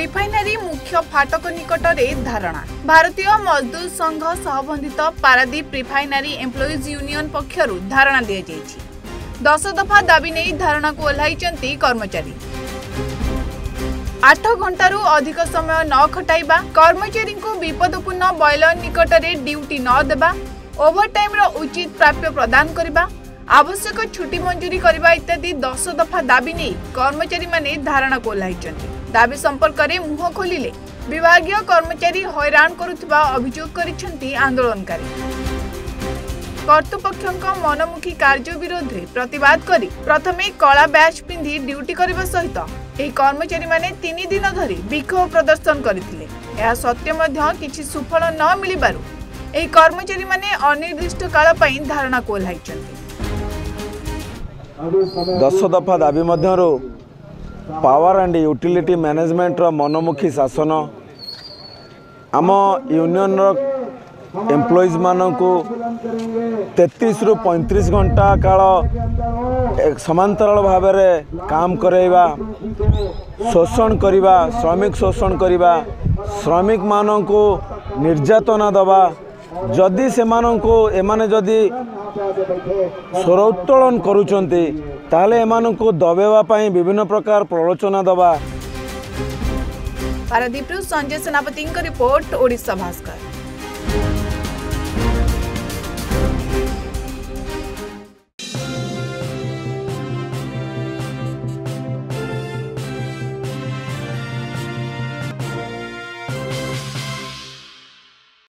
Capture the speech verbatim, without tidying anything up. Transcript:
Refinery मुख्य फाटक निकट में धारणा। भारतीय मजदूर संघ सहबंधित पारादीप रिफाइनारी एम्प्लॉइज यूनियन पक्षर धारणा दी जाइछि। दस दफा दाबी नहीं धारणा को ओह्लाइचंती कर्मचारी। आठ घंटारू अधिक समय न खटाइबा, कर्मचारी को विपदपूर्ण बॉयलर निकट में ड्यूटी न देबा, ओवरटाइम रो उचित प्राप्य प्रदान करबा, आवश्यक छुट्टी मंजूरी करबा इत्यादि दस दफा दाबी नहीं कर्मचारी माने धारणा को ओह्लाइचंती। दाबी संपर्क में मुह खोलिले विभागीय कर्मचारी हैरान करुवा अभियोग करिसेंती आंदोलनकारी। कर्तृपक्षों मनमुखी कार्य विरोध में प्रतिवाद करी प्रथमे कला बैच पिंधि ड्यूटी करने सहित यह कर्मचारी माने तीन दिन धरी विक्षोभ प्रदर्शन करथिले। यह सत्य मध्य किछि सुफल न मिलिबारु एही कर्मचारी माने अनिर्दिष्ट काल पई धारणा को ओह्लाइचंती। दस दफा दाबी मध्यरु पावर एंड यूटिलिटी मैनेजमेंट रो मनमुखी शासन आम यूनियन एम्प्लॉइज मानकु तैंतीस रु पैंतीस घंटा काल एक समांतराल भाव में काम करैबा, शोषण करिबा, श्रमिक शोषण करिबा, श्रमिक मानकु निर्यातना दबा, जदि से मानकु एमाने जदि स्वर उत्तोलन करुचंती ताले एमानकु दबेवा पई विभिन्न प्रकार प्रलोचना दबा। पारादीप संजय सेनापति रिपोर्ट, ओडिशा भास्कर।